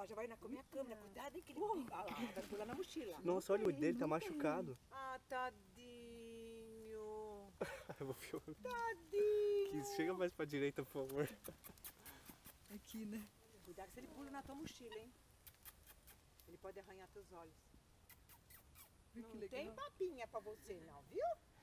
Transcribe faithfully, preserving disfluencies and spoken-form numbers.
ó, já vai na minha câmera. Cuidado, hein, que ele pica. Olha lá, vai pular na mochila. Nossa, olha o olho dele, tá machucado. Ah, tadinho. Eu vou filmar. Tadinho. Aqui, chega mais pra direita, por favor. Aqui, né? Cuidado se ele pula na tua mochila, hein. Ele pode arranhar teus olhos. Ai, que Não legal. tem papinha pra você, não, viu?